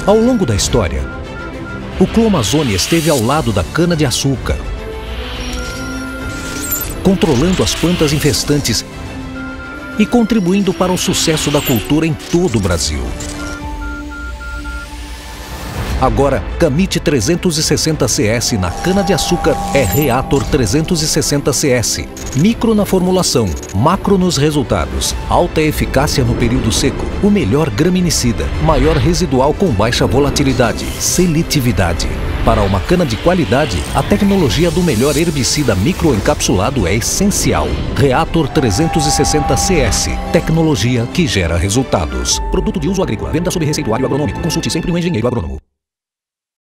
Ao longo da história, o Clube Amazônia esteve ao lado da cana-de-açúcar, controlando as plantas infestantes e contribuindo para o sucesso da cultura em todo o Brasil. Agora, Camit 360 CS na cana-de-açúcar é Reator 360 CS. Micro na formulação, macro nos resultados, alta eficácia no período seco, o melhor graminicida, maior residual com baixa volatilidade, seletividade. Para uma cana de qualidade, a tecnologia do melhor herbicida microencapsulado é essencial. Reator 360 CS, tecnologia que gera resultados. Produto de uso agrícola, venda sob receituário agronômico. Consulte sempre um engenheiro agrônomo.